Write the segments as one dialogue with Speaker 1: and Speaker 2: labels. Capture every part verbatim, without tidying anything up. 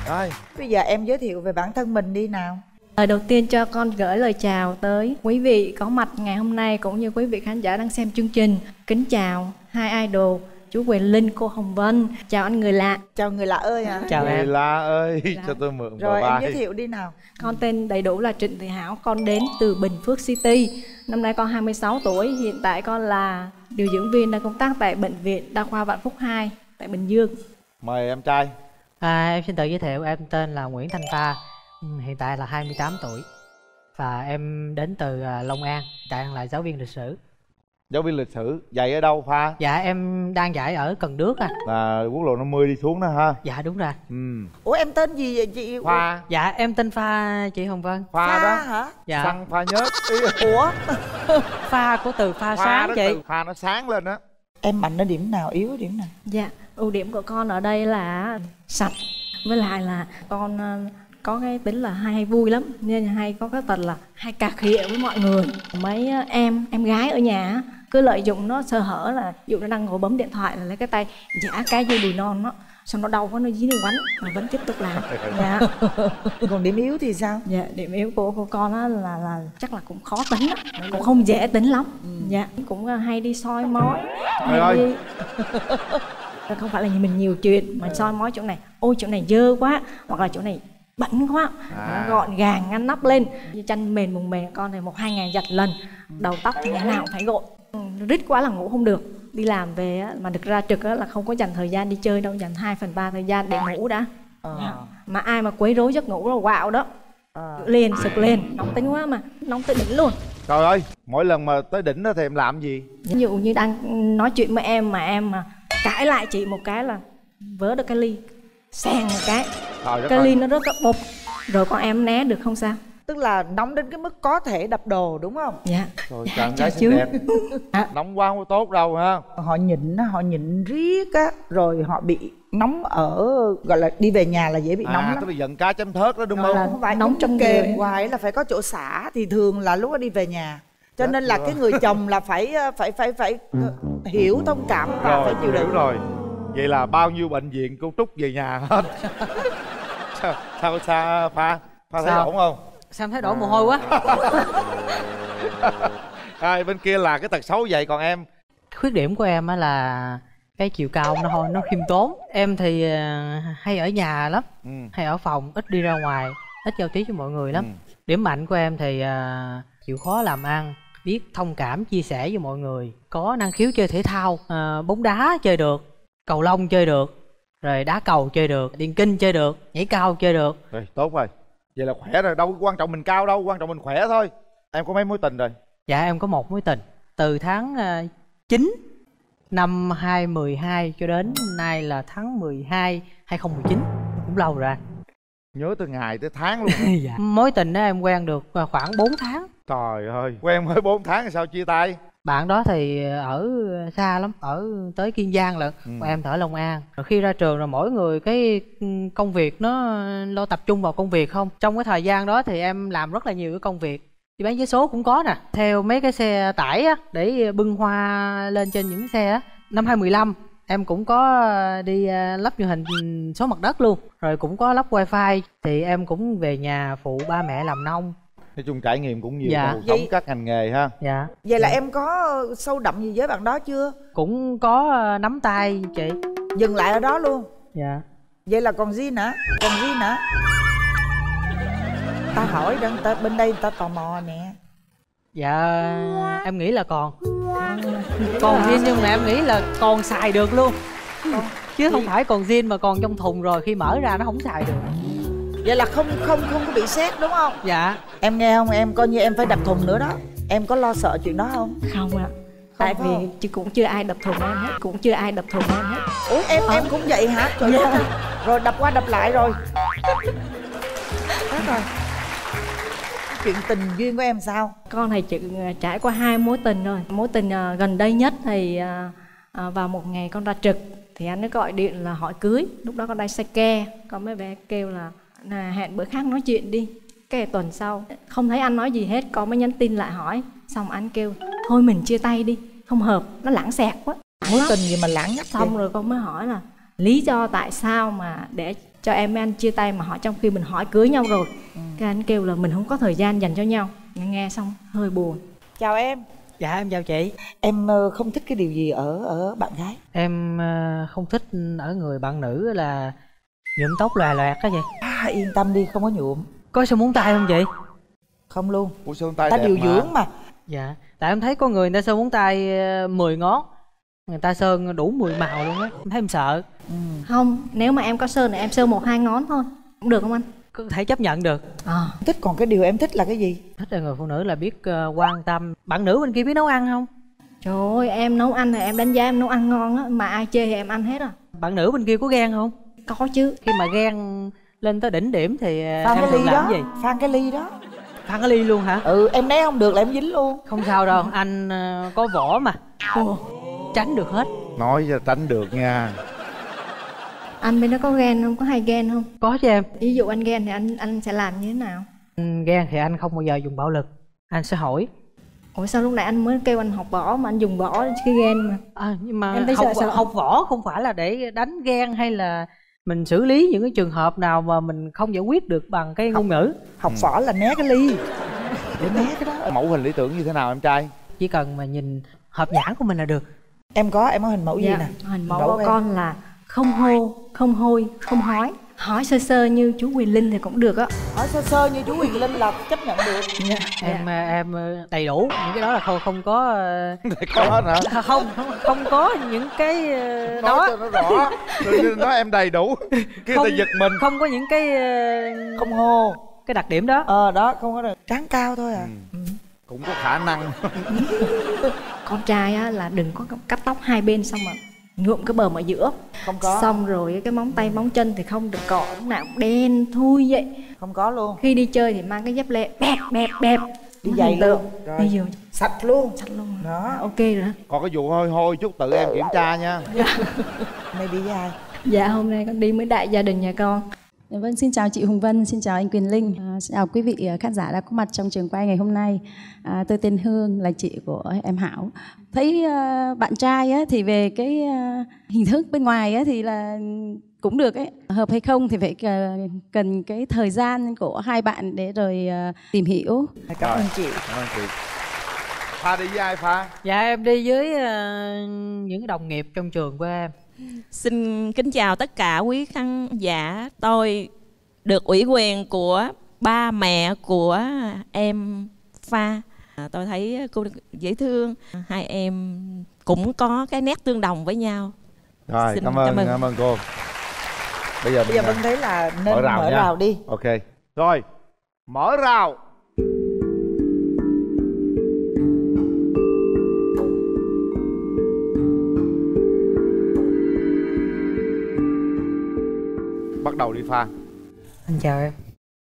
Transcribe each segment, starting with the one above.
Speaker 1: Rồi, bây giờ em giới thiệu về bản thân mình đi nào.
Speaker 2: Lời đầu tiên cho con gửi lời chào tới quý vị có mặt ngày hôm nay cũng như quý vị khán giả đang xem chương trình. Kính chào hai idol, chú Quyền Linh, cô Hồng Vân. Chào anh người lạ.
Speaker 1: Chào người lạ ơi hả?
Speaker 3: Chào
Speaker 1: người
Speaker 3: em.
Speaker 1: Người
Speaker 3: lạ
Speaker 1: ơi, cho tôi mượn rồi em giới thiệu đi nào.
Speaker 2: Con tên đầy đủ là Trịnh Thị Hảo, con đến từ Bình Phước City. Năm nay con hai mươi sáu tuổi, hiện tại con là điều dưỡng viên đang công tác tại Bệnh viện Đa khoa Vạn Phúc hai tại Bình Dương.
Speaker 1: Mời em trai.
Speaker 3: À, em xin tự giới thiệu, em tên là Nguyễn Thanh Pha, hiện tại là hai mươi tám tuổi và em đến từ Long An, đang là giáo viên lịch sử.
Speaker 1: Giáo viên lịch sử, dạy ở đâu Pha?
Speaker 3: Dạ em đang dạy ở Cần Đước à.
Speaker 1: Là quốc lộ năm mươi đi xuống đó ha?
Speaker 3: Dạ đúng rồi.
Speaker 1: Ừ. Ủa em tên gì vậy chị?
Speaker 3: Pha. Dạ em tên Pha chị Hồng Vân.
Speaker 1: Pha, Pha đó
Speaker 2: hả?
Speaker 3: Dạ.
Speaker 1: Xăng Pha nhớt. Ủa?
Speaker 3: Pha của từ pha, pha sáng chị.
Speaker 1: Từ pha nó sáng lên á. Em mạnh ở điểm nào, yếu ở điểm nào?
Speaker 2: Dạ, ưu điểm của con ở đây là sạch. Với lại là con có cái tính là hay hay vui lắm, nên hay có cái tật là hay cà khịa với mọi người. Mấy em em gái ở nhà cứ lợi dụng nó sơ hở, là ví dụ nó đang ngồi bấm điện thoại là lấy cái tay giã cái dây đùi non nó, xong nó đau quá nó dí nó quánh mà vẫn tiếp tục làm. Dạ.
Speaker 1: Còn điểm yếu thì sao?
Speaker 2: Dạ, điểm yếu của của con á là là chắc là cũng khó tính á, cũng không dễ tính lắm. Ừ. Dạ, cũng hay đi soi mói. Hay
Speaker 1: ơi.
Speaker 2: đi... không phải là mình nhiều chuyện mà soi mói chỗ này, ôi chỗ này dơ quá, hoặc là chỗ này bẩn quá, à. Gọn gàng ngăn nắp lên. Chân mền mùng mền con thì một hai ngày giặt lần, đầu tóc thì ngày nào cũng phải gội. Rít quá là ngủ không được. Đi làm về á, mà được ra trực á, là không có dành thời gian đi chơi đâu, dành hai phần ba thời gian để ngủ đã. À. Mà ai mà quấy rối giấc ngủ là quạo đó. À. Liền sực lên, nóng tính quá mà, nóng tới đỉnh luôn.
Speaker 1: Trời ơi, mỗi lần mà tới đỉnh đó thì em làm gì?
Speaker 2: Ví dụ như đang nói chuyện với em mà em mà cãi lại chị một cái là vớ được cái ly, xèn một cái,
Speaker 1: Trời
Speaker 2: cái ly nó rớt cái bụp, rồi con em né được không sao?
Speaker 1: Tức là nóng đến cái mức có thể đập đồ đúng không?
Speaker 2: Dạ.
Speaker 1: Rồi
Speaker 2: dạ,
Speaker 1: chàng gái xinh đẹp. Nóng quá không tốt đâu ha. Họ nhịn họ nhịn riết á, rồi họ bị nóng ở, gọi là đi về nhà là dễ bị à, nóng lắm. Tức là giận cá chấm thớt đó đúng rồi, không? Không phải nóng trong kềm hoài là phải có chỗ xả, thì thường là lúc đó đi về nhà. Cho nên là cái người chồng là phải phải phải phải hiểu, thông cảm và rồi, phải chịu đựng rồi. Vậy là bao nhiêu bệnh viện cô Trúc về nhà hết. sao sao sao Pha Pha thấy ổn không?
Speaker 3: Sao em thấy đổ mồ hôi quá.
Speaker 1: À, bên kia là cái tật xấu vậy, còn em?
Speaker 3: Khuyết điểm của em á là cái chiều cao nó thôi, nó khiêm tốn. Em thì hay ở nhà lắm, ừ. hay ở phòng, ít đi ra ngoài, ít giao tiếp với mọi người lắm. Ừ. Điểm mạnh của em thì uh, chịu khó làm ăn, biết thông cảm, chia sẻ với mọi người, có năng khiếu chơi thể thao, uh, bóng đá chơi được, cầu lông chơi được, rồi đá cầu chơi được, điền kinh chơi được, nhảy cao chơi được.
Speaker 1: Rồi, tốt rồi. Vậy là khỏe rồi, đâu quan trọng mình cao đâu, quan trọng mình khỏe thôi. Em có mấy mối tình rồi?
Speaker 3: Dạ em có một mối tình. Từ tháng uh, chín năm hai không một hai cho đến nay là tháng mười hai hai không một chín, cũng lâu rồi anh.
Speaker 1: Nhớ từ ngày tới tháng luôn.
Speaker 3: Dạ. Mối tình đó em quen được khoảng bốn tháng.
Speaker 1: Trời ơi, quen mới bốn tháng thì sao chia tay?
Speaker 3: Bạn đó thì ở xa lắm, ở tới Kiên Giang lận, ừ. Còn em ở Long An. Rồi khi ra trường rồi mỗi người cái công việc nó lo tập trung vào công việc không. Trong cái thời gian đó thì em làm rất là nhiều cái công việc. Đi bán vé số cũng có nè, theo mấy cái xe tải á, để bưng hoa lên trên những xe á. Năm hai không một lăm em cũng có đi lắp truyền hình số mặt đất luôn, rồi cũng có lắp wifi. Thì em cũng về nhà phụ ba mẹ làm nông.
Speaker 1: Nói chung trải nghiệm cũng nhiều,
Speaker 3: dạ.
Speaker 1: Sống các ngành nghề ha.
Speaker 3: Dạ.
Speaker 1: Vậy là
Speaker 3: dạ.
Speaker 1: em có sâu đậm gì với bạn đó chưa?
Speaker 3: Cũng có nắm tay chị.
Speaker 1: Dừng lại ở đó luôn?
Speaker 3: Dạ.
Speaker 1: Vậy là còn Jin hả? Còn Jin hả? Ta hỏi rằng ta, bên đây ta tò mò nè.
Speaker 3: Dạ em nghĩ là còn. Còn Jin nhưng mà em nghĩ là còn xài được luôn. Còn, chứ không phải còn Jin mà còn trong thùng rồi khi mở ra nó không xài được. Vậy là không không không có bị sét đúng không? Dạ. Em nghe không, em coi như em phải đập thùng nữa đó. Em có lo sợ chuyện đó không?
Speaker 2: Không ạ. Tại vì chứ cũng chưa ai đập thùng em hết, cũng chưa ai đập thùng em hết.
Speaker 1: Ủa em à. em cũng vậy hả? Trời dạ. ơi. Rồi đập qua đập lại rồi. Hết rồi. Chuyện tình duyên của em sao?
Speaker 2: Con này chỉ trải qua hai mối tình rồi. Mối tình uh, gần đây nhất thì uh, uh, vào một ngày con ra trực thì anh ấy gọi điện là hỏi cưới. Lúc đó con đang xe ke, con mới bé kêu là à, hẹn bữa khác nói chuyện đi. Cái tuần sau không thấy anh nói gì hết, con mới nhắn tin lại hỏi. Xong anh kêu thôi mình chia tay đi, không hợp, nó lãng xẹt quá.
Speaker 1: Mối tình gì mà lãng nhất?
Speaker 2: Xong vậy? Rồi con mới hỏi là lý do tại sao mà để cho em với anh chia tay mà hỏi trong khi mình hỏi cưới nhau rồi. ừ. Cái anh kêu là mình không có thời gian dành cho nhau. Nghe xong hơi buồn.
Speaker 1: Chào em.
Speaker 3: Dạ em chào chị.
Speaker 1: Em không thích cái điều gì ở ở bạn gái?
Speaker 3: Em không thích ở người bạn nữ là nhuộm tóc lòe loẹt đó chị.
Speaker 1: À, yên tâm đi, không có nhuộm.
Speaker 3: Có sơn móng tay không chị?
Speaker 1: Không luôn.
Speaker 4: Ủa sơn tay
Speaker 1: ta điều
Speaker 4: mà.
Speaker 1: dưỡng mà.
Speaker 3: Dạ, tại em thấy có người người ta sơn móng tay mười ngón, người ta sơn đủ mười màu luôn á, em thấy em sợ.
Speaker 2: ừ. Không, nếu mà em có sơn thì em sơn một hai ngón thôi cũng được không anh?
Speaker 3: Có thể chấp nhận được.
Speaker 2: à.
Speaker 1: Thích, còn cái điều em thích là cái gì?
Speaker 3: Thích là người phụ nữ là biết uh, quan tâm. Bạn nữ bên kia biết nấu ăn không?
Speaker 2: Trời ơi, em nấu ăn thì em đánh giá em nấu ăn ngon á, mà ai chê thì em ăn hết à.
Speaker 3: Bạn nữ bên kia có ghen không?
Speaker 2: Có chứ.
Speaker 3: Khi mà ghen lên tới đỉnh điểm thì
Speaker 1: phan
Speaker 3: em
Speaker 1: cái ly
Speaker 3: làm
Speaker 1: đó
Speaker 3: gì?
Speaker 1: Phan cái ly đó.
Speaker 3: Phan cái ly luôn hả?
Speaker 1: Ừ, em né không được là em dính luôn.
Speaker 3: Không sao đâu, anh uh, có vỏ mà. Ồ, tránh được hết.
Speaker 4: Nói cho tránh được nha.
Speaker 2: Anh bên đó có ghen không? Có hay ghen không?
Speaker 3: Có chứ em.
Speaker 2: Ví dụ anh ghen thì anh anh sẽ làm như thế nào?
Speaker 3: Ừ, ghen thì anh không bao giờ dùng bạo lực. Anh sẽ hỏi.
Speaker 2: Ủa sao lúc nãy anh mới kêu anh học võ mà anh dùng võ khi ghen mà?
Speaker 3: À, nhưng mà
Speaker 2: em thấy
Speaker 3: học,
Speaker 2: sợ, sợ.
Speaker 3: học võ không phải là để đánh ghen hay là mình xử lý những cái trường hợp nào mà mình không giải quyết được bằng cái ngôn ngữ.
Speaker 1: Học ừ. võ là né cái ly để né cái đó.
Speaker 4: Mẫu hình lý tưởng như thế nào em trai?
Speaker 3: Chỉ cần mà nhìn hợp nhãn của mình là được.
Speaker 1: Em có, em có hình mẫu gì
Speaker 2: dạ,
Speaker 1: nè?
Speaker 2: Hình mẫu của con là không hô, không hôi, không hói. Hỏi sơ sơ như chú Quyền Linh thì cũng được á.
Speaker 1: Hỏi sơ sơ như chú Quyền Linh là chấp nhận được.
Speaker 2: Dạ.
Speaker 3: Em dạ. em đầy đủ những cái đó là không không có
Speaker 4: có hết hả?
Speaker 3: Không, không không có những cái đó.
Speaker 4: Nói cho nó rõ. Rồi nói em đầy đủ. Cái
Speaker 3: không,
Speaker 4: ta giật mình.
Speaker 3: Không có những cái
Speaker 1: không hô,
Speaker 3: cái đặc điểm đó.
Speaker 1: Ờ đó, không có được. Trán cao thôi à.
Speaker 4: Ừ. Ừ. Cũng có khả năng.
Speaker 2: Con trai á là đừng có cắt tóc hai bên xong mà nhuộm cái bờm ở giữa.
Speaker 1: Không có.
Speaker 2: Xong rồi cái móng tay móng chân thì không được cọ, lúc nào cũng đen thui vậy.
Speaker 1: Không có luôn.
Speaker 2: Khi đi chơi thì mang cái dép lê bẹp bẹp bẹp.
Speaker 1: Đi giày luôn.
Speaker 2: Rồi. Bây giờ
Speaker 1: sạch luôn.
Speaker 2: Sạch luôn.
Speaker 1: Đó.
Speaker 2: À, ok rồi.
Speaker 4: Còn cái vụ hôi hôi chút tự em kiểm tra nha.
Speaker 2: Dạ.
Speaker 1: Nay đi với ai?
Speaker 2: Dạ hôm nay con đi với đại gia đình nhà con.
Speaker 5: Vâng, xin chào chị Hùng Vân, xin chào anh Quyền Linh, à, xin chào quý vị khán giả đã có mặt trong trường quay ngày hôm nay. À, tôi tên Hương, là chị của em Hảo. Thấy uh, bạn trai á, thì về cái uh, hình thức bên ngoài á, thì là cũng được ấy. Hợp hay không thì phải uh, cần cái thời gian của hai bạn để rồi uh, tìm hiểu.
Speaker 1: Cảm ơn chị.
Speaker 4: Cảm ơn chị. Pha đi với ai Pha?
Speaker 3: Dạ em đi với uh, những đồng nghiệp trong trường của em.
Speaker 6: Xin kính chào tất cả quý khán giả. Tôi được ủy quyền của ba mẹ của em Pha. à, Tôi thấy cô dễ thương. Hai em cũng có cái nét tương đồng với nhau.
Speaker 4: Rồi,
Speaker 6: Xin
Speaker 4: cảm ơn, cảm ơn, cảm ơn cô. Bây giờ,
Speaker 1: Bây giờ Vân thấy là nên
Speaker 4: mở rào,
Speaker 1: mở rào đi.
Speaker 4: Ok. Rồi, mở rào. Bắt đầu đi Pha.
Speaker 3: Anh chào em.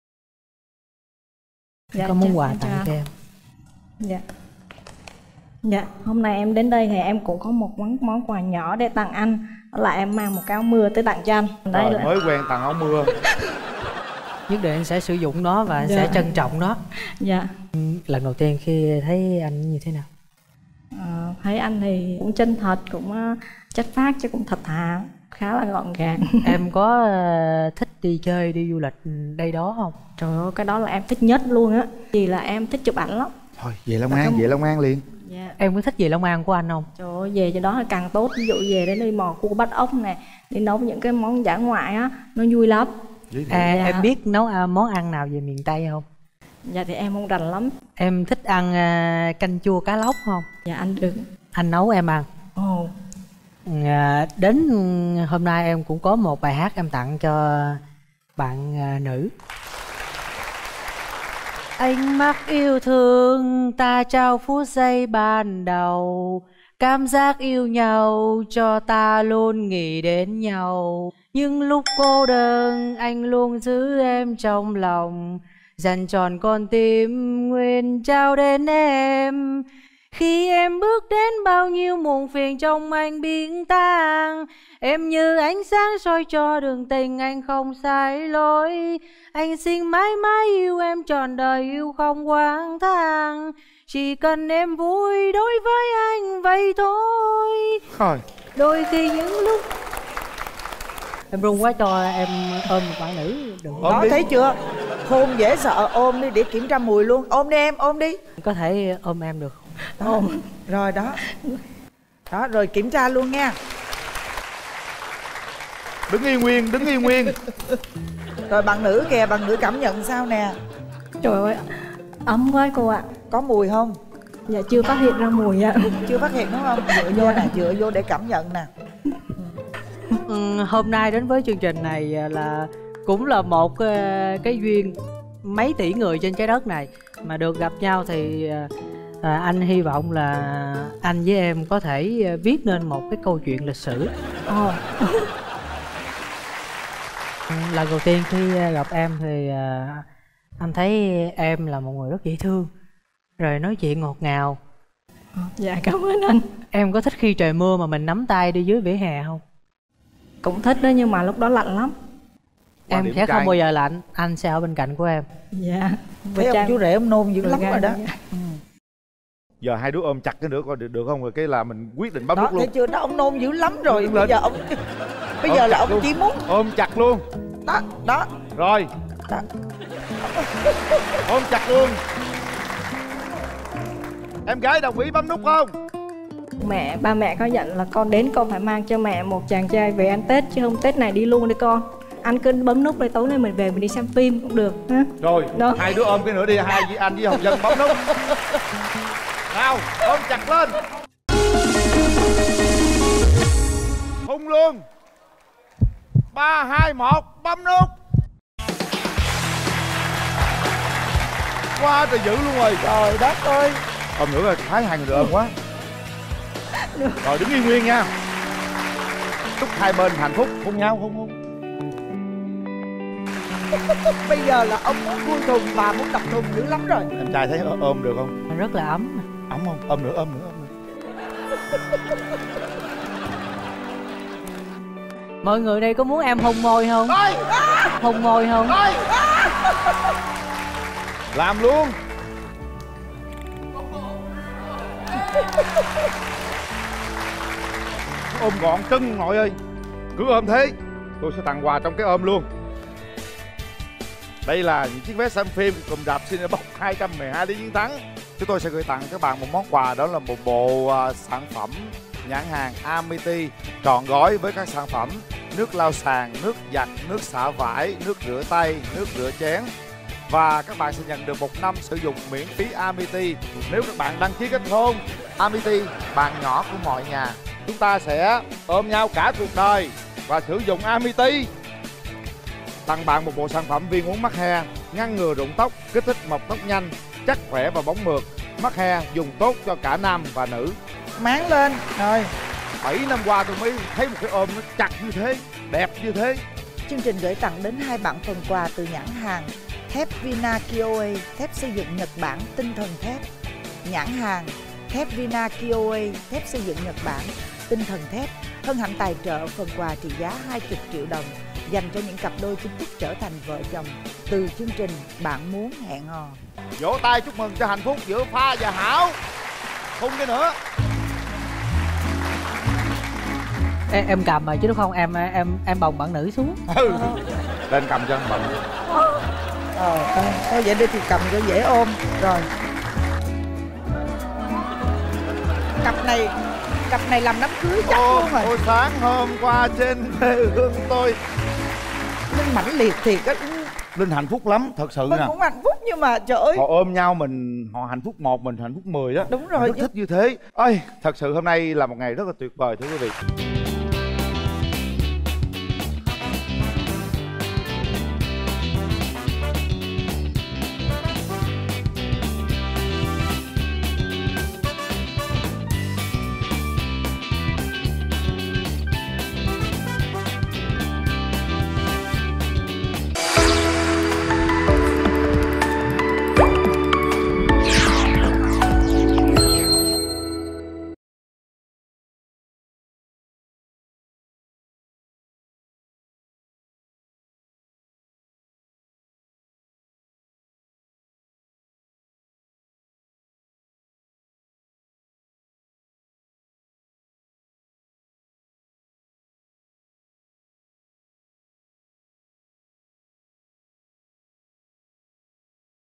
Speaker 2: Dạ,
Speaker 3: có món quà
Speaker 2: chào,
Speaker 3: tặng
Speaker 2: chào.
Speaker 3: cho em.
Speaker 2: Dạ. Dạ, hôm nay em đến đây thì em cũng có một món món quà nhỏ để tặng anh. Đó là em mang một cái áo mưa tới tặng cho anh. Đây
Speaker 4: Rồi,
Speaker 2: là...
Speaker 4: mới quen tặng áo mưa.
Speaker 3: Nhất định anh sẽ sử dụng nó và anh
Speaker 2: dạ.
Speaker 3: sẽ trân trọng nó.
Speaker 2: Dạ.
Speaker 3: Lần đầu tiên khi thấy anh như thế nào?
Speaker 2: À, thấy anh thì cũng chân thật, cũng uh, chất phác chứ cũng thật thà, khá là gọn gàng.
Speaker 3: Em có uh, thích đi chơi, đi du lịch đây đó không?
Speaker 2: Trời ơi, cái đó là em thích nhất luôn á. Vì là em thích chụp ảnh lắm.
Speaker 4: Thôi, về Long An, về Long An liền.
Speaker 2: Dạ.
Speaker 3: Em có thích về Long An của anh không?
Speaker 2: Trời ơi, về cho đó là càng tốt. Ví dụ về đến đi mò cua bắt ốc nè, đi nấu những cái món dã ngoại á, nó vui lắm.
Speaker 3: À,
Speaker 2: dạ.
Speaker 3: Em biết nấu uh, món ăn nào về miền Tây không?
Speaker 2: Dạ thì em không rành lắm.
Speaker 3: Em thích ăn uh, canh chua cá lóc không?
Speaker 2: Dạ anh được.
Speaker 3: Anh nấu em ăn.
Speaker 2: Ồ.
Speaker 3: À, đến hôm nay em cũng có một bài hát em tặng cho bạn uh, nữ. Ánh mắt yêu thương ta trao phút giây ban đầu, cảm giác yêu nhau cho ta luôn nghĩ đến nhau. Nhưng lúc cô đơn anh luôn giữ em trong lòng, dành tròn con tim nguyện trao đến em. Khi em bước đến bao nhiêu muộn phiền trong anh biến tan, em như ánh sáng soi cho đường tình anh không sai lối. Anh xin mãi mãi yêu em trọn đời, yêu không quãng thang, chỉ cần em vui đối với anh vậy thôi.
Speaker 4: Thôi.
Speaker 3: Đôi khi những lúc Em run quá, cho em ôm một bạn nữ được.
Speaker 1: Đó, thấy chưa? Hôn dễ sợ, ôm đi để kiểm tra mùi luôn. Ôm đi em, ôm đi.
Speaker 3: Có thể ôm em được không?
Speaker 1: Đó. Ôm. Rồi đó. Đó, rồi kiểm tra luôn nha.
Speaker 4: Đứng yên nguyên, đứng yên nguyên.
Speaker 1: Rồi bạn nữ kìa, bạn nữ cảm nhận sao nè?
Speaker 2: Trời ơi, ấm quá cô ạ.
Speaker 1: Có mùi không?
Speaker 2: Dạ chưa phát hiện ra mùi ạ.
Speaker 1: Chưa phát hiện đúng không? Dựa vô nè, dựa vô để cảm nhận nè.
Speaker 3: Ừ, hôm nay đến với chương trình này là cũng là một cái duyên mấy tỷ người trên trái đất này mà được gặp nhau thì à, anh hy vọng là anh với em có thể viết nên một cái câu chuyện lịch sử.
Speaker 2: Ồ.
Speaker 3: Lần đầu tiên khi gặp em thì à, anh thấy em là một người rất dễ thương, rồi nói chuyện ngọt ngào.
Speaker 2: Dạ cảm ơn anh.
Speaker 3: Em có thích khi trời mưa mà mình nắm tay đi dưới vỉa hè không?
Speaker 2: Cũng thích đó, nhưng mà lúc đó lạnh lắm.
Speaker 3: Em sẽ không bao giờ lạnh, anh sẽ ở bên cạnh của em.
Speaker 2: Dạ.
Speaker 1: Thấy ông chú rể ông nôn dữ lắm rồi đó.
Speaker 4: Ừ. Giờ hai đứa ôm chặt cái nữa coi được, được không? Rồi cái là mình quyết định bấm nút luôn.
Speaker 1: Thấy chưa, đó ông nôn dữ lắm rồi. Bây giờ ông bây giờ là ông luôn. Chỉ muốn
Speaker 4: ôm chặt luôn.
Speaker 1: Đó, đó.
Speaker 4: Rồi. Đó. Ôm chặt luôn. Em gái đồng ý bấm nút không?
Speaker 2: Mẹ, ba mẹ có dặn là con đến con phải mang cho mẹ một chàng trai về ăn Tết, chứ không Tết này đi luôn đi con. Anh cứ bấm nút đây, tối nay mình về mình đi xem phim cũng được ha.
Speaker 4: Rồi, đó. Hai đứa ôm cái nữa đi, hai với anh với Hồng Vân bấm nút. Nào, ôm chặt lên. Hung luôn. Ba, hai, một, bấm nút. Quá trời dữ luôn rồi.
Speaker 1: Trời đất ơi.
Speaker 4: Ôm nữa rồi, thái hai người được ôm quá. Rồi đứng yên nguyên nha. Chúc hai bên hạnh phúc, hôn nhau, hôn hôn.
Speaker 1: Bây giờ là ông muốn vui thùng và muốn đập thùng dữ lắm rồi.
Speaker 4: Em trai thấy ôm được không?
Speaker 3: Rất là ấm.
Speaker 4: Ấm không? Ôm nữa, ôm nữa, ôm nữa.
Speaker 3: Mọi người đây có muốn em hôn môi không?
Speaker 4: Thôi.
Speaker 3: Hôn môi không?
Speaker 4: Thôi. Làm luôn. Ôm gọn cưng nội ơi. Cứ ôm thế. Tôi sẽ tặng quà trong cái ôm luôn. Đây là những chiếc vé xem phim cùng rạp Cinebox hai trăm mười hai Lý Chiến Thắng. Chúng tôi sẽ gửi tặng các bạn một món quà, đó là một bộ uh, sản phẩm nhãn hàng Amity trọn gói với các sản phẩm nước lau sàn, nước giặt, nước xả vải, nước rửa tay, nước rửa chén. Và các bạn sẽ nhận được một năm sử dụng miễn phí Amity nếu các bạn đăng ký kết hôn. Amity, bạn nhỏ của mọi nhà. Chúng ta sẽ ôm nhau cả cuộc đời và sử dụng Amity. Tặng bạn một bộ sản phẩm viên uống mắc he, ngăn ngừa rụng tóc, kích thích mọc tóc nhanh, chắc khỏe và bóng mượt. Mắc he dùng tốt cho cả nam và nữ.
Speaker 1: Máng lên. Rồi
Speaker 4: bảy năm qua tôi mới thấy một cái ôm nó chặt như thế, đẹp như thế.
Speaker 1: Chương trình gửi tặng đến hai bạn phần quà từ nhãn hàng thép Vina Kioe, thép xây dựng Nhật Bản, tinh thần thép. Nhãn hàng thép Vina Kioe, thép xây dựng Nhật Bản, tinh thần thép hân hạnh tài trợ phần quà trị giá hai mươi triệu đồng dành cho những cặp đôi chính thức trở thành vợ chồng từ chương trình Bạn Muốn Hẹn Hò.
Speaker 4: Vỗ tay chúc mừng cho hạnh phúc giữa Pha và Hảo. Không cái nữa.
Speaker 3: Em, em cầm mà chứ đúng không? Em em em bồng bạn nữ xuống.
Speaker 4: Ừ. Lên cầm cho anh bồng.
Speaker 1: Ờ, thôi vậy đi thì cầm cho dễ ôm. Rồi. Cặp này Cặp này làm đám cưới chắc
Speaker 4: ô,
Speaker 1: luôn rồi.
Speaker 4: Ôi sáng hôm qua trên quê hương tôi.
Speaker 1: Linh mãnh liệt thiệt á.
Speaker 4: Linh hạnh phúc lắm, thật sự
Speaker 1: Mình
Speaker 4: nè.
Speaker 1: cũng hạnh phúc nhưng mà trời ơi.
Speaker 4: Họ ôm nhau mình, họ hạnh phúc một, mình hạnh phúc mười đó.
Speaker 1: Đúng rồi.
Speaker 4: Mình rất thích như thế. Ơi, thật sự hôm nay là một ngày rất là tuyệt vời thưa quý vị.